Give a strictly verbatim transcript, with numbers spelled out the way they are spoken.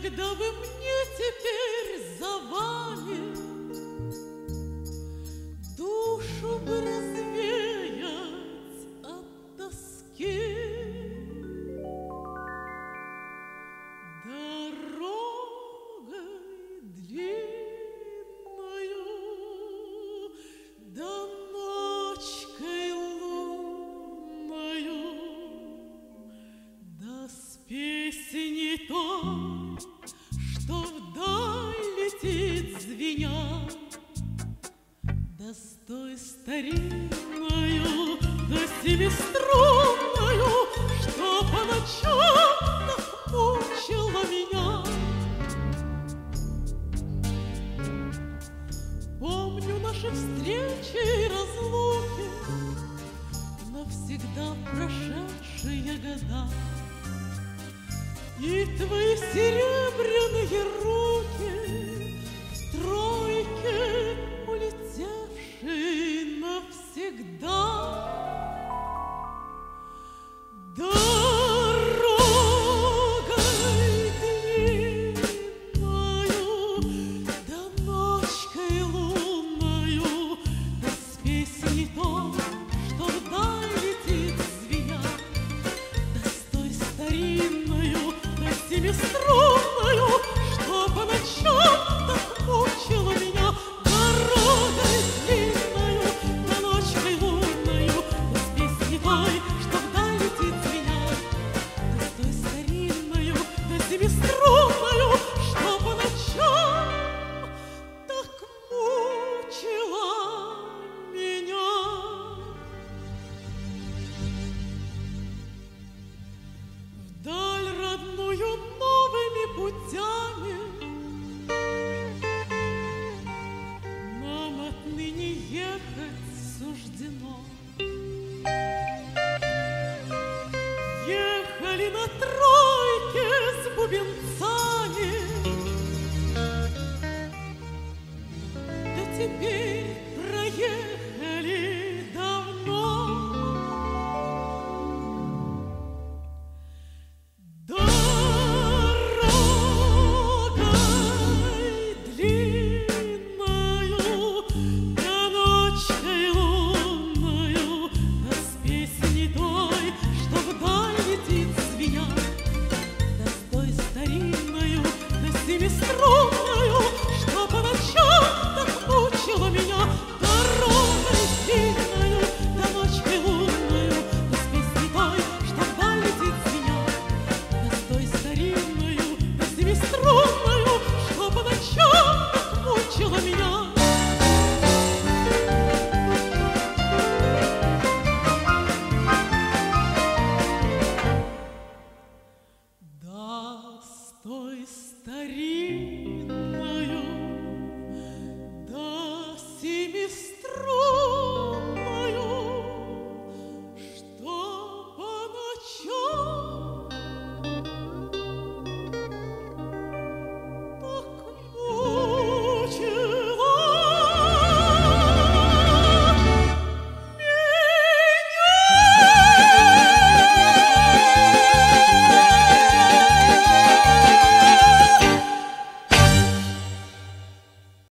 Когда бы мне теперь за вами душу бы развеять от тоски, дорогой длинною, да ночкой лунною, да с песней той, что вдаль летит звеня, да с той старинною, да семиструнною, что по ночам так мучила меня. Помню наши встречи и разлуки, навсегда прошедшие года, и твои серебряные руки в тройке, улетевшие навсегда. Дорогой длинною, да ночкой лунною, да с песней той, что вдаль летит звеня, да с той старинною, да семиструнною, что по ночам так мучила меня. Дорогой длинною, да ночкой лунною, да с песней той, что вдаль летит звеня, да с той старинною, да семиструнною, что по ночам так мучила меня. Вдаль родную новыми путями нам отныне ехать суждено. Ехали на тройке с бубенцами, да теперь